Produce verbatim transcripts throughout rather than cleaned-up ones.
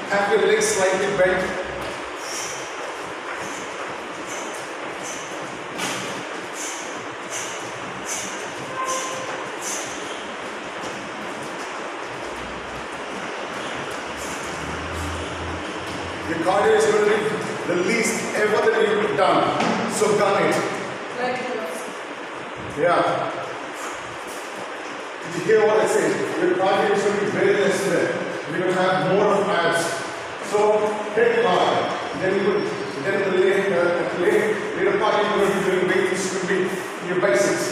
Have your legs slightly bent. Your cardio is going to be the least ever that you've done. So gun it. Yeah. Did you hear what I said? Your cardio is going to be very less today. You're going to have more of abs. So hit hard. Then you could, then the later, uh, later, later part you're going to be doing weights. This could be your basics.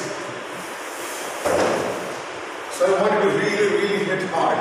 So I want you to really, really hit hard.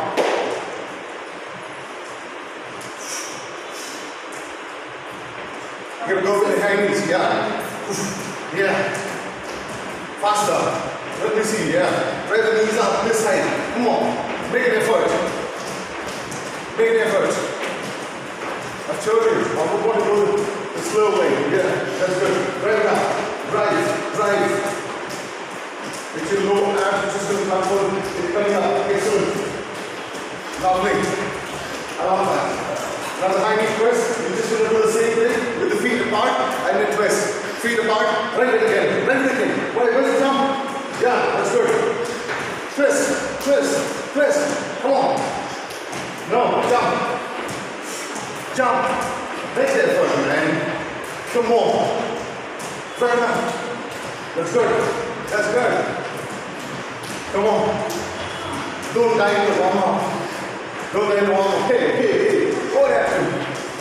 You're going to go for the high knees, yeah. Yeah. Faster. Let me see, yeah. Try the knees up this side. Come on. Make an effort. Make an effort. I've told you, I would want to go the slow way. Yeah, that's good. Drive it up. Drive. Drive. With your low abs, which is going to come forward. It's coming up. Excellent. Lovely. I love that. Now the high knee twist, you're just going to do the same thing with the feet apart and then twist. Feet apart, right it again, right it again. Wait, where's the jump? Yeah, that's good. Twist, twist, twist. Come on. No, jump. Jump. Right there first, man. Come on. Fair enough. That's good. That's good. Come on. Don't die in the warm up. Don't die in the warm up. Hey, hey, hey. What happened?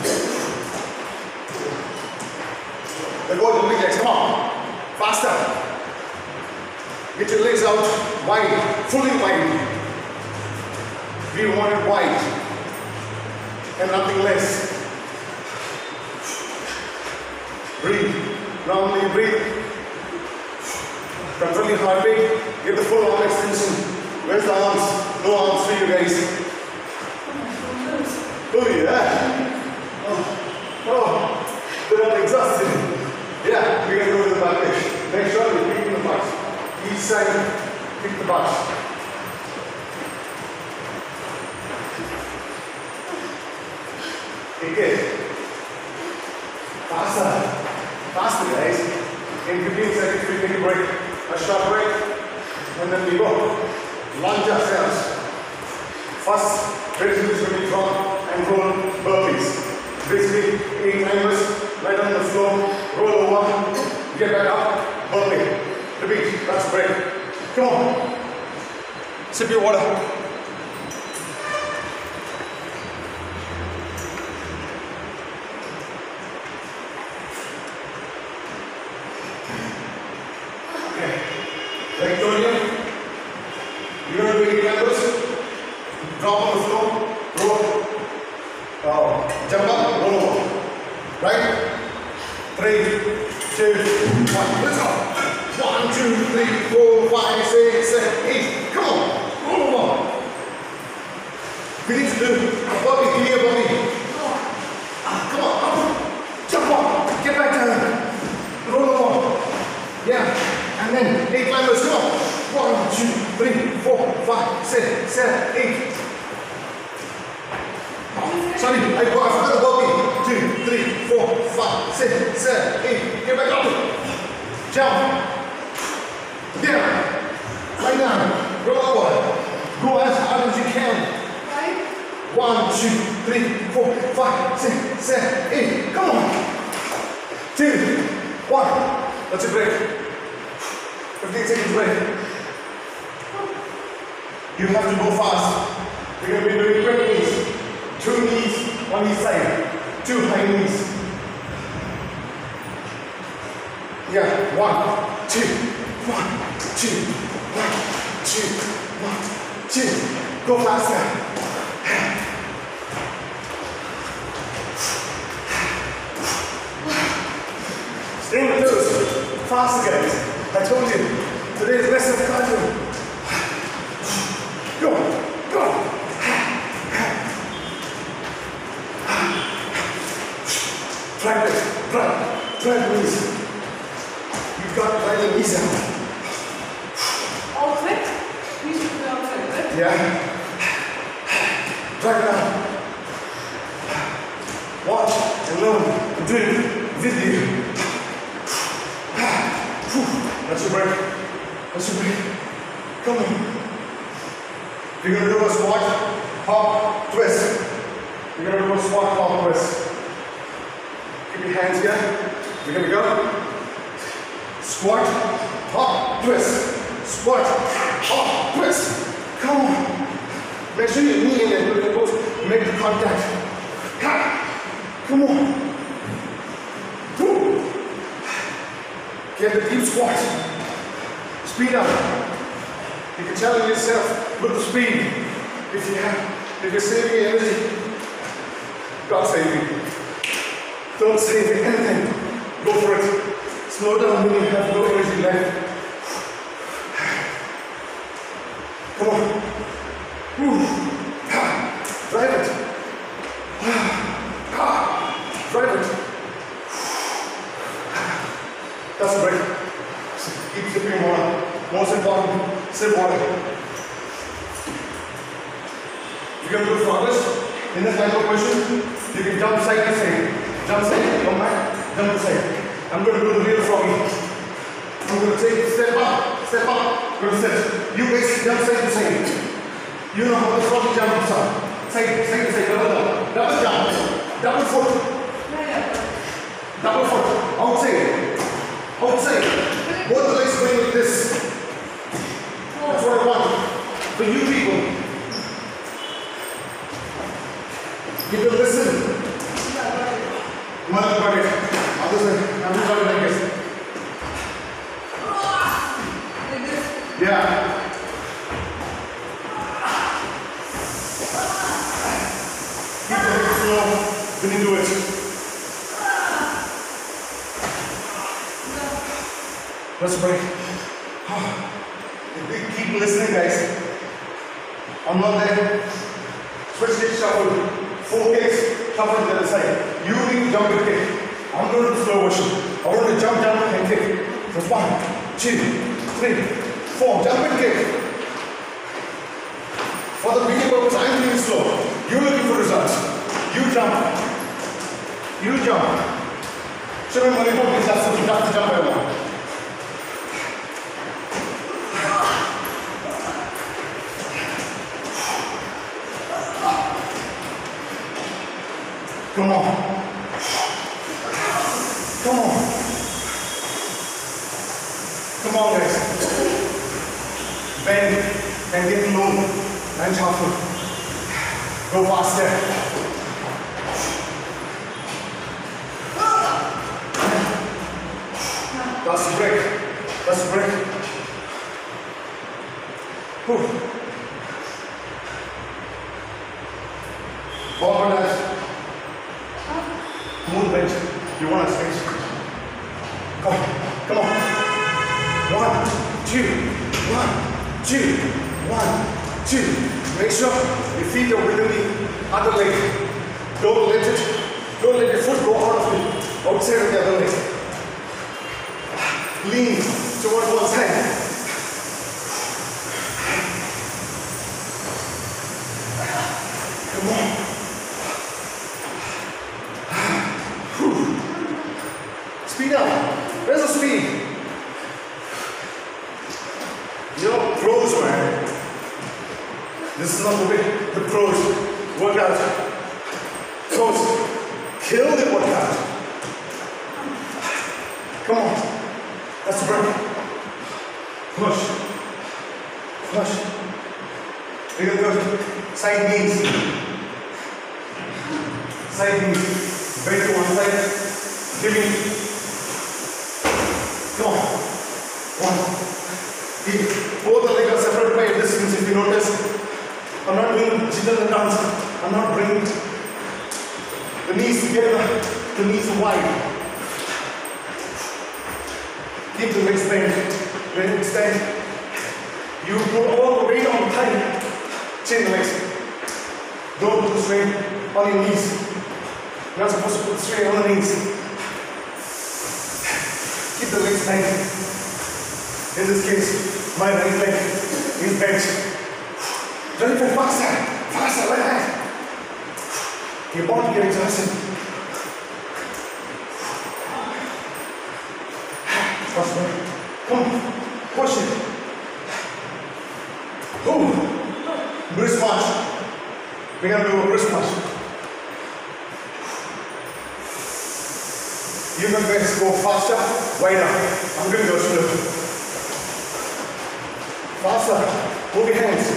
Then go to the big legs, come on. Faster. Get your legs out wide, fully wide. We want it wide. And nothing less. Breathe. Normally breathe. Control your heartbeat. Get the full arm extension. Where's the arms? No arms for you guys. Oh yeah. Oh, oh. They're all exhausted. Yeah, we're going to go to the back edge. Make sure you're kicking the butt. Each side, kick the butt. Kick it. Faster. Faster, guys. In fifteen seconds, we take a break. A short break. And then we go. Lunge ourselves. First, basically is going to be front and roll burpees. Basically, eight timers, right on the floor, roll over, get back up, burpee. Repeat, that's a break. Come on. Sip your water. Okay. Like Tonya, you're going to do eight timers. Drop on the floor, roll, uh, jump up, roll over. Right? Three, two, one. Let's go. One, two, three, four, five, six, seven, eight. Come on. Roll over. We need to do a burpee here, burpee. Ah, come on. Up. Jump up. Get back down. Roll over. Yeah. And then eight climbers. Come on. One, two, three, four, five, six, seven, eight. Sorry, I forgot the burpee. Two, three, four, five, six, seven, eight. Get back up. Jump. Down. Right now. Roll over. Go as hard as you can. Right. One, two, three, four, five, six, seven, eight. Come on. Two, one. That's a break. fifteen seconds break. You have to go fast. We're going to be doing quick knees. Two knees on each side. Two high knees. Yeah, one, two, one, two, one, two, one, two. Go faster. Stay on the toes. Faster, guys. I told you, today's lesson of cardio. Go, go. Drive it, drive, drive the knees. You've got to drive the knees out. All quick? You should do all quick, right? Yeah. Drive it out. learn to do it with you. That's your break. That's your break. Come on. We're gonna do a squat, hop, twist. We're gonna do a squat, hop, twist. Keep your hands here. We're gonna go. Squat, hop, twist. Squat, hop, twist. Come on. Make sure your knee and your elbows make the contact. Come on. Woo. Get the deep squat. Speed up. You can challenge yourself with the speed. If you have, if you're saving your energy, God save you. Don't save anything. Go for it. Slow down when you have no energy left. Come on. Woo. Drive it. Drive it. That's a break. Keep sipping water. Most important, sip water. You're going to do progress in this type of position. You can jump side to side. Jump side, come back, jump to side. I'm going to do the real froggy. I'm going to take step up, step up, go to sit. You guys jump side to side. You know how the froggy jumps are. Side, side to side, double jump, double jump, double foot. Double foot, outside, outside. Both the legs going like this. That's what I want for you people. You can listen. Mother got it. Other side. I'm just going like this. Yeah. Keep the hips slow when you do it. Let's break. Keep listening, guys. I'm not there. Switch kick, shuffle. Four kicks, shuffle to the other side. You need to jump and kick. I'm going to do slow motion. I want to jump, jump, and kick. So one, two, three, four. Jump and kick. For the video purpose, I'm doing slow. You're looking for results. You jump. You jump. Shouldn't worry about this. That's the jump I want. Come on. Come on. Come on, guys. Bend and get low and shuffle. Go faster. That's a break. That's a break. Whew. Forward left. Moon bench. You want to space. Come on. Come on. One, two, one, two, one, two. Make sure your feet are within the other leg. Don't let it, don't let your foot go out of the outside of the other leg. Lean towards one side. Come on. Speed up. Where's the speed? You're pros, man. This is not the way the pros work out. Pros kill the workout. Come on. That's the break. Push. Push. We're gonna go side knees. Side knees. Bend to one side. Give me. Come on. One. Two. Both the legs are separated by a distance. If you notice, I'm not doing jitter and dance. I'm not bringing the knees together, the knees wide. Keep the legs bent. When you extend, you put all the weight on the thigh. Chain the legs. Don't put the strain on your knees. You're not supposed to put the strain on the knees. Keep the legs bent. In this case, my right leg is bent. Run it faster, faster, like that. Your body gets exhausted. We're gonna do a wrist punch. You can best go faster, wider. I'm gonna go slow. Faster. Move your hands.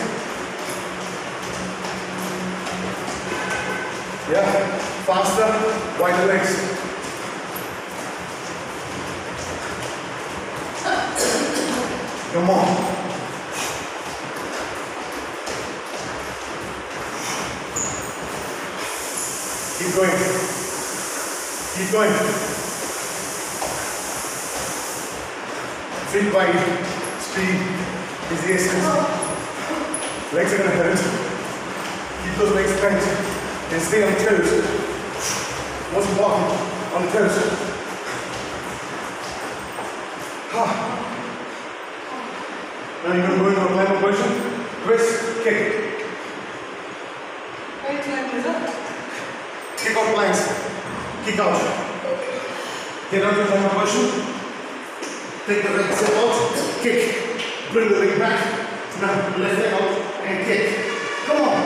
Yeah. Faster, wider legs. Come on. Keep going. Keep going. Feet wide. Speed is the essence. Legs are going to hurt. Keep those legs bent and stay on toes. Most important, on the toes. Ah. Now you're going to go into a climber position. Twist, kick. Right leg is up. Kick out planks. Kick out. Get out of the climber position. Take the right step out. Kick. Bring the leg back. Now left leg out and kick. Come on.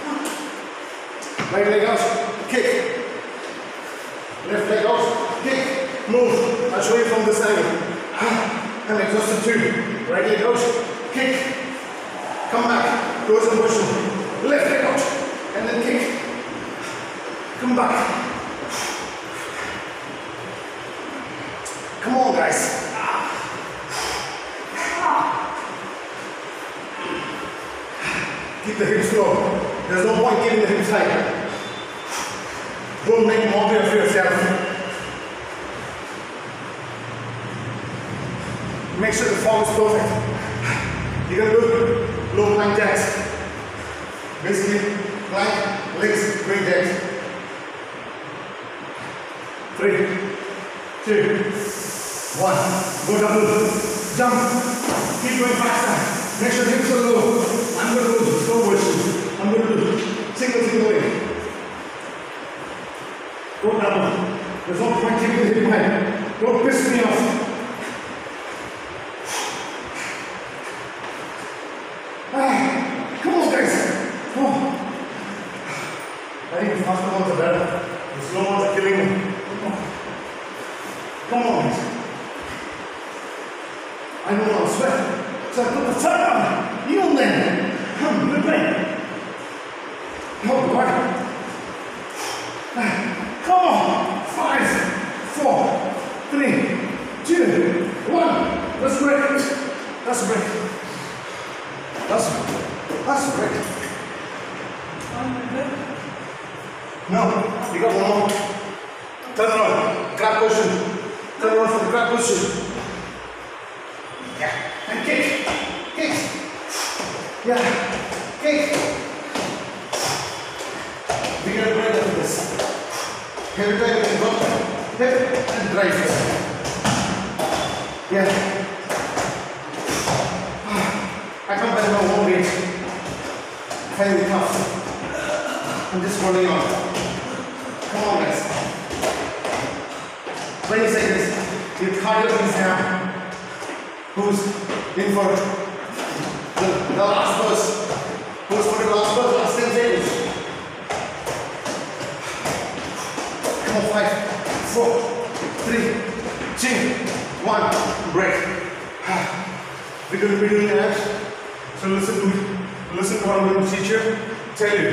Right leg out. Kick. Left leg out. Kick. Move. I'll show you from this angle. And exhausted two. Right leg out. Kick. Come back. Towards the motion. Left leg out. And then kick. Come back. Come on, guys. Keep the hips low. There's no point keeping the hips high. Don't make a mockery of yourself. Make sure the form is perfect. You're gonna do low plank jacks. Basically, plank, legs, great jacks. Three, two, one. Go double. Jump. Keep going faster. Make sure the hips are low. I'm going to do slow motion. I'm going to do single, single leg. Go double. There's no point keeping the hip high. Don't piss me off. Ah, come on, guys. Oh. I think the faster ones are better. The slow ones are killing me. Come on, guys. I don't want to sweat. So I put the third on. You on then. Come, good play. No, what? Come on. Five, four, three, two, one. Let's break. Let's break. Let's break. Let's break. No, you got one more. Turn around. Crab position. Turn around for the crab position. Yeah. And kick. Kick. Yeah. Kick. We're going to break after this. Every time you can drop hip and drive. Yeah. I can't bend my whole weight. Find it tough. I'm just holding on. Come on, guys. twenty seconds. Your cardio is now. Who's in for the, the last burst? Who's for the last burst? Last ten seconds. Come on, five, four, three, two, one. Break. We're going to be doing that. So listen to listen to what I'm going to teach you. Tell you.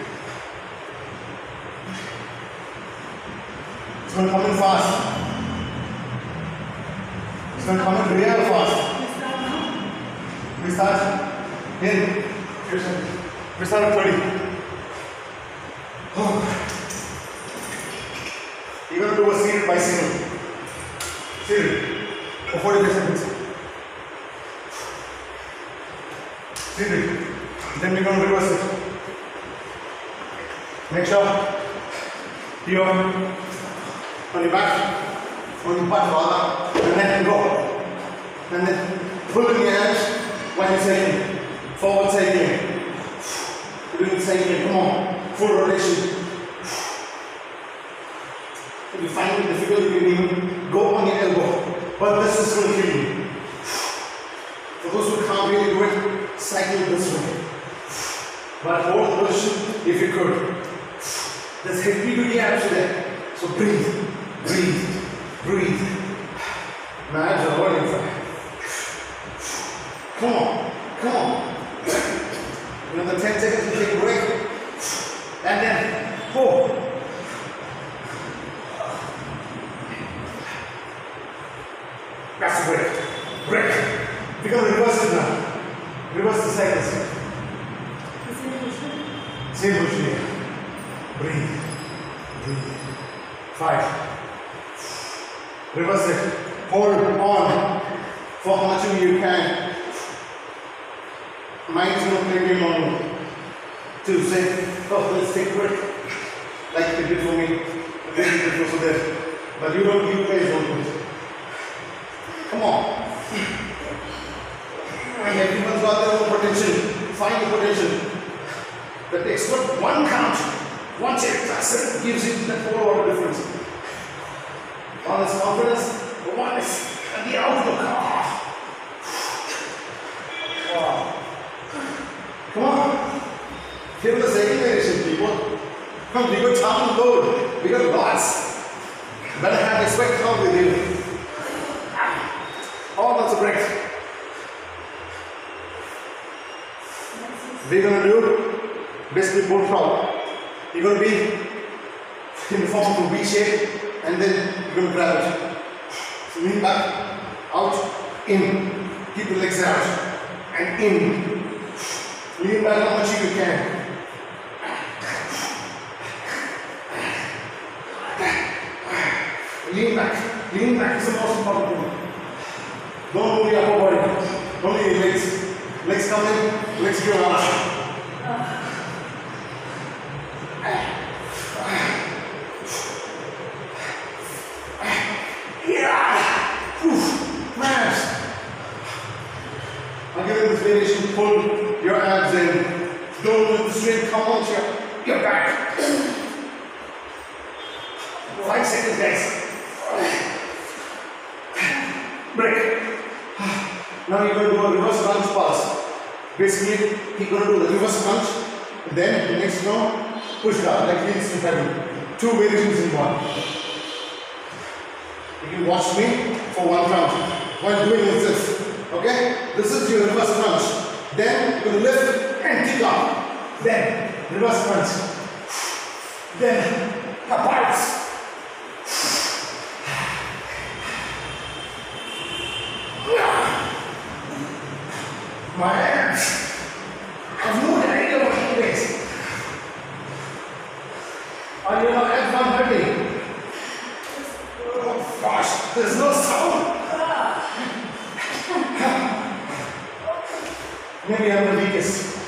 It's going to come in fast. It's going to come in real fast. We start in. We start at thirty. Oh. You're going to do a seated by single. Seated for forty-five seconds. Seated. Then we're going to reverse it. Make sure you're on your back, on your butt rather, and then go. And then pull in your hands while you're cycling. Forward cycling. You're doing cycling, come on. Full rotation. If you find it difficult, you can even go on your elbow. But this is going to kill you. For those who can't really do it, cycle this way. But hold the position if you could. There's heavy duty abs there. So breathe, breathe, breathe. My abs are all inside. Come on, come on. Another ten seconds to take a break. And then four. That's the break. Break. We're going to reverse it now. Reverse the cycles. Same position here. Breathe. Breathe. Five. Reverse it. Hold on for how much of you can. Mind's not playing on you. To say, oh, let's take a break. Like you did for me. Like you did for Sudesh. But you don't, you guys don't do it. Come on. And everyone's got their own potential. Find the potential. That takes what one count. One check, that's it. Gives you that whole lot of difference. One is confidence, the one is and the outlook. Wow. Come on. Here the second variation, people. Come, we got time load. We got lots. Better have a sweat count with you. Oh, that's a break. We're going to do basically bull crawl. You're going to be in the form of a V shape and then you're going to grab it. So lean back, out, in. Keep the legs out and in. Lean back how much you can. Lean back. Lean back is the most important thing. Don't move your upper body. Only your legs. Legs come in, legs go out. Yeah! Oof. Mash. Again, in this variation, pull your abs in. Don't let the strength come on to your, your back. Five seconds, guys. Break. Now you're going to do a reverse crunch pass. Basically, you're going to do the reverse crunch, then the next round, push down, like this in heaven. Two variations in one. You can watch me for one count while doing this. Okay? This is your reverse crunch. Then you're going to lift and kick up. Then reverse crunch. Then kapals. My hands. I have no idea what it is. Are you not at one hurting? Oh gosh, there's no sound. Maybe I'm the weakest.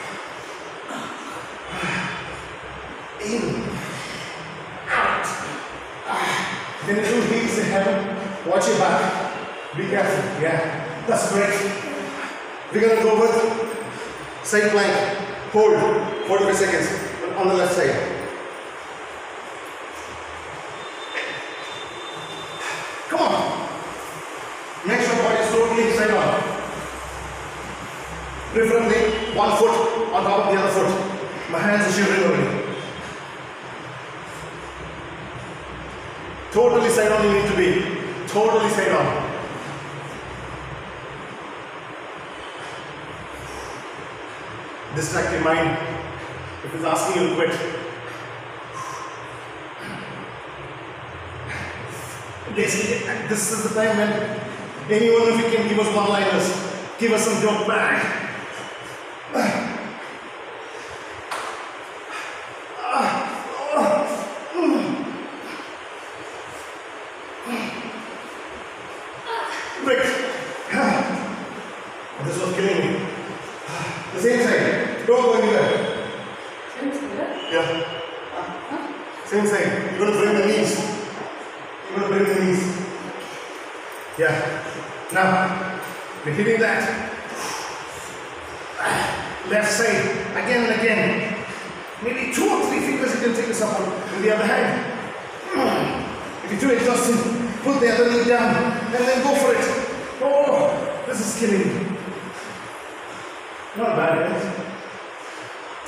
In. Out. Then the two heels in heaven. Watch your back. Be careful. Yeah. That's great. We're going to go with side plank, hold, forty-five seconds on the left side. Come on. Make sure body is totally side on. Preferably one foot on top of the other foot. My hands are shivering already. Totally side on you need to be. Totally side on. Distract your mind if it's asking you to quit. Basically, this is the time when anyone of you can give us one-liners, give us some joke back. Break. This was killing me. The same side. Don't go anywhere. Same side? Yeah. Huh? Same side. You're going to bring the knees. You're going to bring the knees. Yeah. Now, we're hitting that. Left side. Again and again. Maybe two or three fingers you can take this up with the other hand. If you're too exhausted, put the other knee down and then go for it. Oh, this is killing me. Not bad, guys.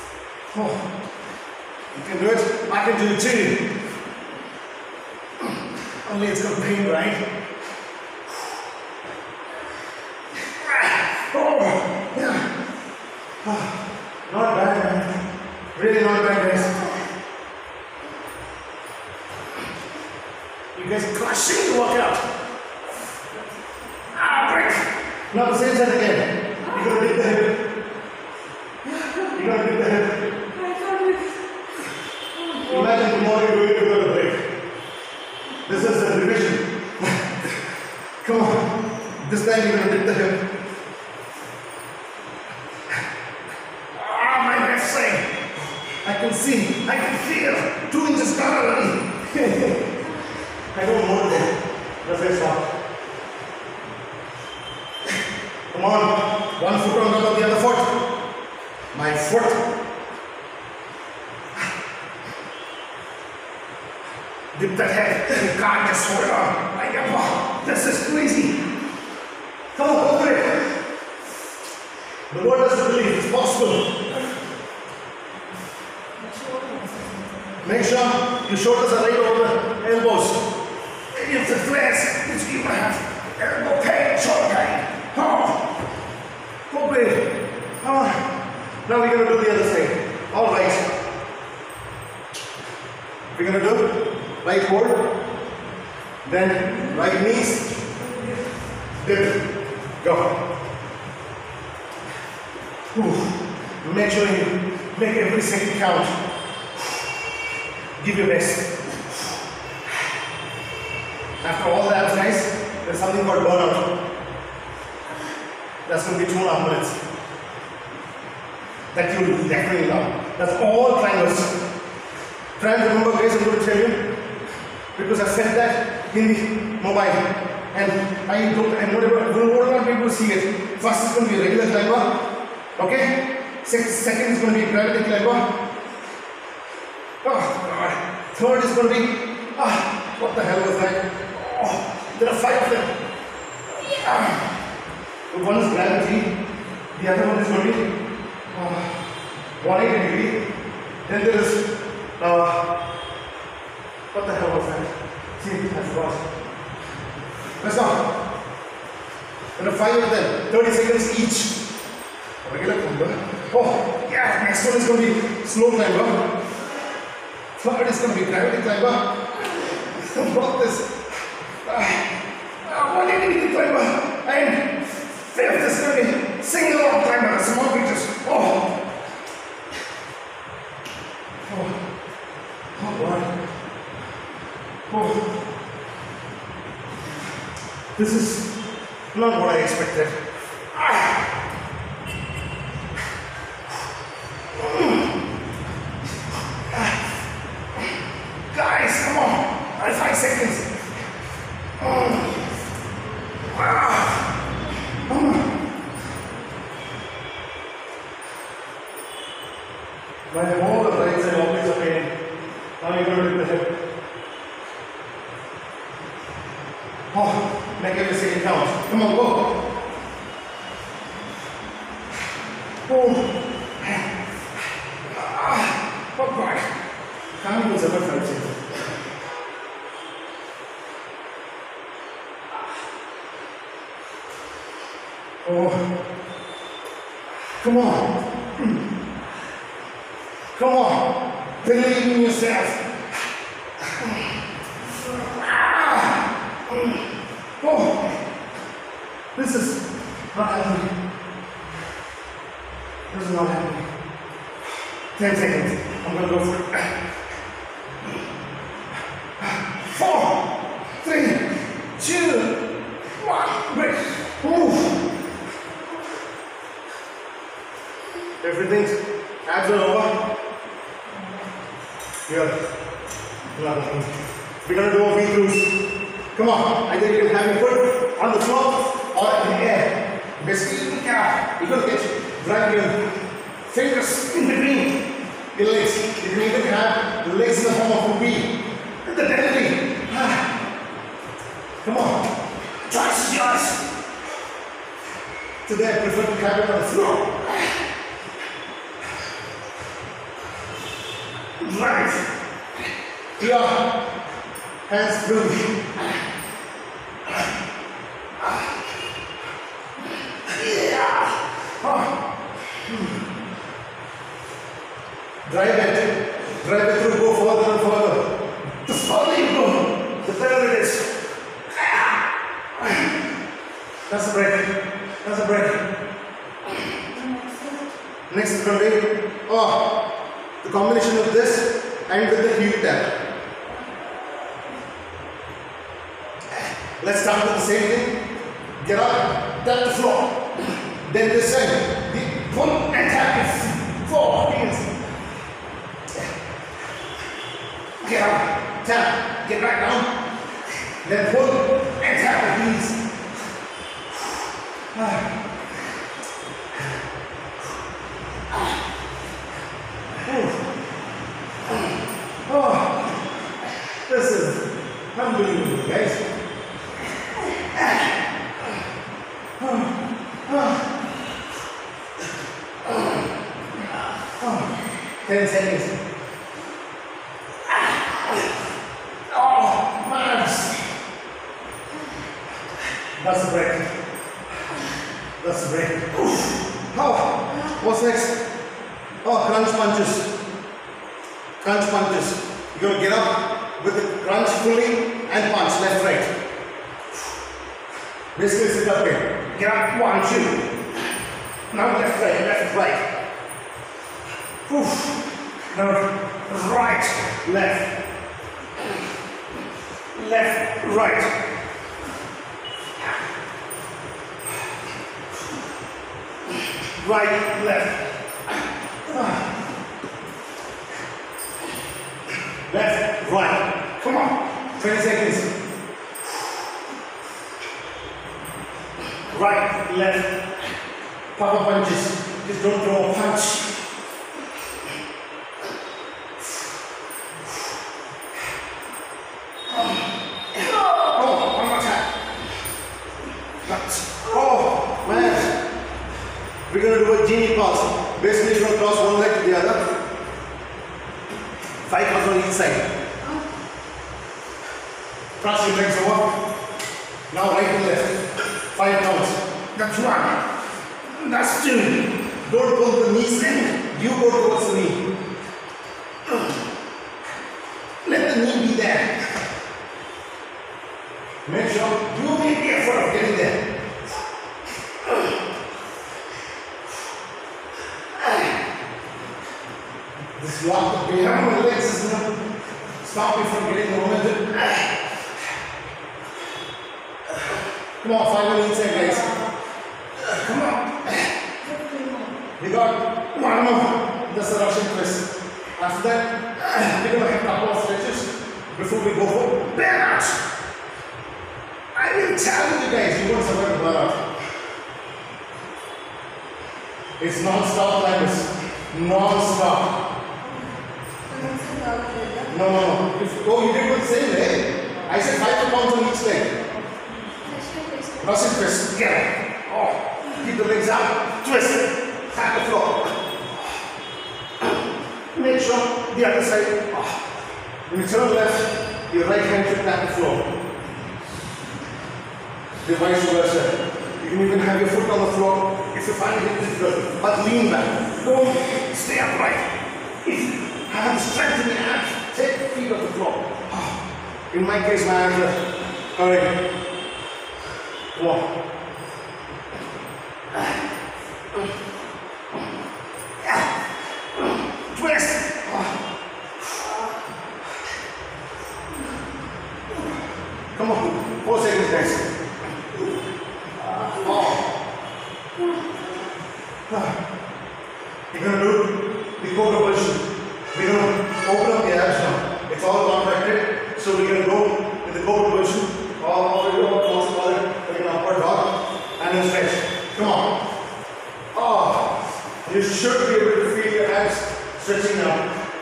Oh, you can do it. I can do it too. Only it's got pain, right? Oh, yeah. Oh, not bad, man. Really not bad, guys. You guys crushing the workout. Ah, break. Now the same side again. You're gonna dig the hip. You're gonna dig the hip. Imagine tomorrow you're doing it without a break. This is the revision. Come on. This time you're gonna dig the hip. Ah, my left side. I can see, I can feel. Two inches gone already. I don't know that. That's why stop. Come on. One foot on top of the other foot. My foot. Dip that head. You can't just hold it on. I get wow. This is crazy. Come on, open it. The world doesn't believe it's possible. Make sure your shoulders are right over the elbows. If it flares, it's you have elbow pain, shoulder pain. Oh, go big. Oh. Now we're going to do the other side. All right. We're going to do right hold, then right knees, dip, go. Whew. Make sure you make every second count. Give your best. After all the abs, guys, there's something called burnout. That's going to be two and a half minutes. That you will definitely love. That's all climbers. Try and remember, guys, I'm going to tell you, because I felt that in the mobile. And I don't, I'm not able, will not be able to see it. First is going to be a regular climber. Okay? Second is going to be a gravity climber. Oh, God. Third is going to be, ah, what the hell was that? Oh, there are five of them. Ah. One is gravity, the other one is going to be uh, one hundred eighty degree. Then there is, uh, what the hell was that? See, I forgot. Let's go. There are five of them, thirty seconds each. Regular climber. Oh, yeah, next one is going to be slow climber. Third is going to be gravity climber. What this? Uh, uh, one hundred eighty degree climber. And fifth is going to be single arm climber, small pictures. Oh. Oh. Oh, boy. Oh. This is not what I expected. Ah. Guys, come on. I have five seconds. Oh. Ah. Oh. My whole right side always a pain. Now you're going to do the hip. Oh, make every second count. Come on, go. Oh. Ah. Oh, God. Can't even ever felt it. Oh. Come on. Come on. Believe in yourself. Oh. This is not happening. This is not happening. Ten seconds. I'm going to go for it. Four, three, two, one, break. Move. Everything's abs are over. Here. We're going to do a V cruise. Come on. Either you can have your foot on the floor or in the air. Basically, you can. You're going to get drag your fingers in between your legs. You can even have the legs in the form of a V. The deadly. Come on. Choice is yours. Today I prefer to have it on the floor. right. Here, hands through. Yeah. Oh. Drive it. Drive it through. Go further and further. The further you go, the better it is. That's a break. That's a break. Next is going to be oh, the combination of this and with the heel tap. Let's start with the same thing. Get up, tap the floor. Then this side, the pull and tap is four heels. Get up, tap, get back down. Then pull and tap the heels. Oh, this is unbelievable, guys. ten seconds. Oh, man. That's a break. That's a break. Oh, what's next? Oh, crunch punches. Crunch punches. You're going to get up with the crunch fully and punch left, right. Basically sit up here. Get up, one, two. Now left, right, left, right. Oof. Now right, left. Left, right. Right, left. Left, right. Come on. twenty seconds. Right, left. Power punches. Just don't throw a punch. Oh, one more time. Oh, man. We're going to do a genie pulse. Basically, you're going to cross one leg to the other. Five counts on each side. Cross your legs over. Now right and left. Five counts. That's one. That's two. Don't pull the knees in. You go towards the knee. Let the knee be there. Make sure you make the effort of getting there. This lock that we have on the legs is going to stop me from getting the momentum. Come on, five on each side, guys. Come on. We got one more. That's the Russian twist. After that, we're going to have a couple of stretches before we go for burnout. I will tell you guys, you won't survive the burnout. It's non-stop like this. Non-stop. No, no, no. If, oh, you did the same leg. I said five pounds on each leg. Russian twist. Get it. Oh, keep the legs up. Twist. Tap the floor. Make sure the other side. Oh. When you turn left, your right hand should tap the floor. The vice versa. You can even have your foot on the floor if you find it difficult. But lean back. Don't stay upright. If have strength in the abs, take the feet off the floor. In my case, my abs are hurting. Come on. Twist. Come on. Four seconds, guys. Oh. You're going to do the cobra position. We're going to open up the abs now. It's all contracted. So we're going to go in the cobra position. All over the close to it. We're going to upward dog. And then stretch. Come on. Oh. You should be able to feel your abs stretching now.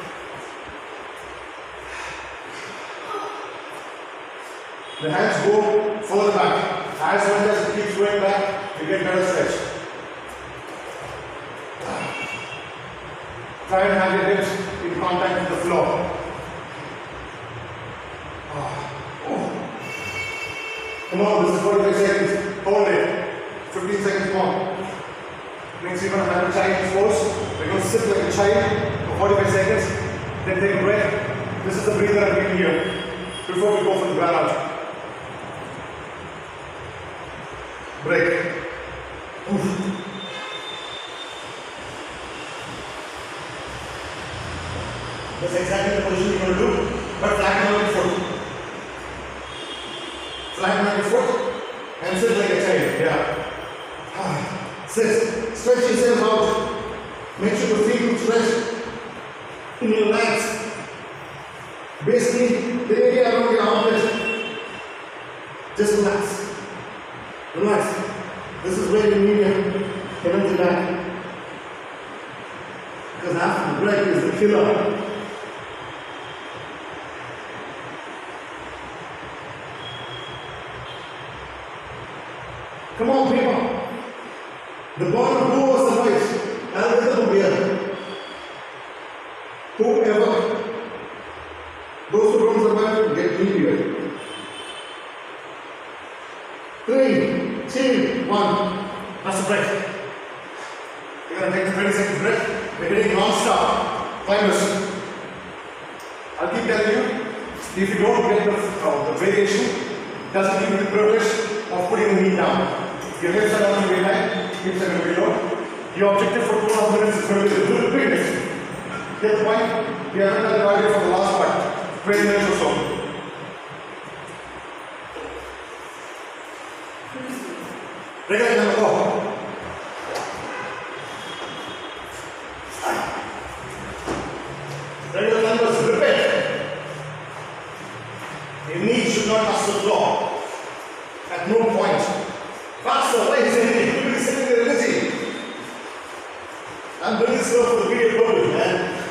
The hands go further back. As much as it keeps going back, you get better stretch. Try and have your hips in contact with the floor. Oh. Oh. Come on, this is forty-five seconds. Hold it. fifteen seconds more. Next, you're going to have a child's pose. We're going to sit like a child for forty-five seconds. Then take a breath. This is the breather I'm giving you before we go for the ground out. Break. Oof. That's exactly the position you're going to do, but flatten out your foot. Flatten out your foot and sit like a child. Yeah. Sit. Stretch yourself out. Make sure the feet look stretched in your legs. Basically, the area around your armpit. Just relax. Relax. This is where you need your energy back. Because after the break is the killer. Come on, people. The bottom who was the right, algorithm here. Whoever, those who don't survive get meteor. Three, two, one. That's the break. You're going to take the thirty second break. We're hitting non-stop climbers. I'll keep telling you, if you don't get the, uh, the variation, it doesn't give you the privilege of putting the knee down. Your hips are on the way line, hips are going to be low. Your objective for two and a half minutes is going to be the big hips. Get the point? We haven't done the cardio for the last part. twenty minutes or so. Ready, now go. Ready, the numbers, repeat. Your knees should not touch the floor. At no point. Faster, why is it? You will be sitting there energy. I'm doing this stuff for the video purpose, man.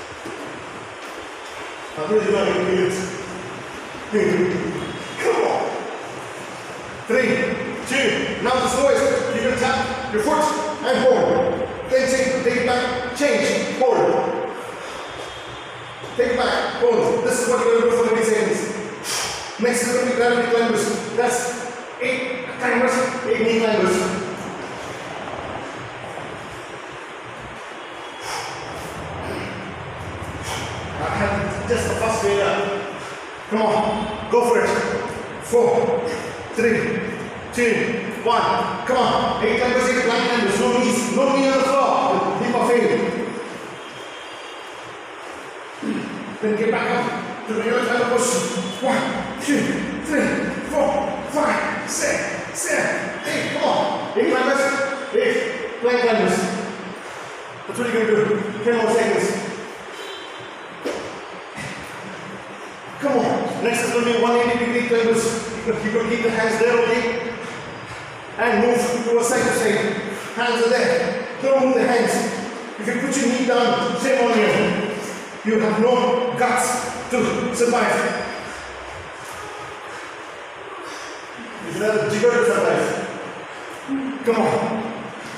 Otherwise, you're not going to feel it. Come on. Three, two, now the slowest. You can tap your foot and hold. Then take, take it back, change, hold. Take it back, hold. This is what you're going to do for thirty seconds. Next is going to be gravity climbers. That's eight climbers, eight knee climbers. I have just the first way up. Come on, go for it. Four, three, two, one. Come on, eight climbers, eight plank climbers. No knees, no knee on the floor. Keep off failing. Then get back up to the other side of the push. One, two, three, four, five, six, seven, eight. Come on. Eight climbers, eight plank climbers. That's what you're going to do. Ten more seconds. Come on. Next is going to be one hundred eighty degree climbers. You can, you can keep the hands there only. And move to a side to side. Hands are there. Don't move the hands. If you put your knee down, shame on you. You have no guts to survive. You should have a jigger to survive. Come on.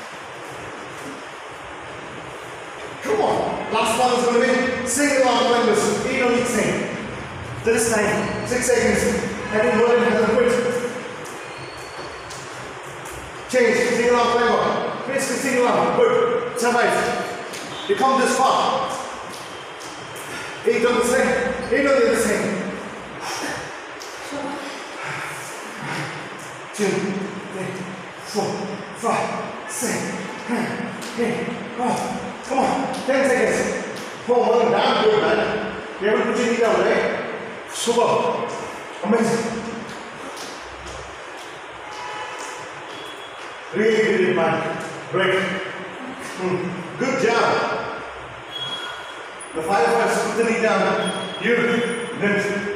Come on. Last one is going to be single arm climbers. Eight on each side. This time, six seconds. I think Merlin hasn't quit. Change. Single arm climber. Basically single arm. Good. Survive. You come this far. Eight on the side. Eight on the other side. Two, three, four, five, six, seven, eight. Oh, come on. Ten seconds. Oh, well, damn good, man. You haven't put your knee down, right? Super. Amazing. Really good it, man. Break. Mm. Good job. The five of us put the knee down. You didn't.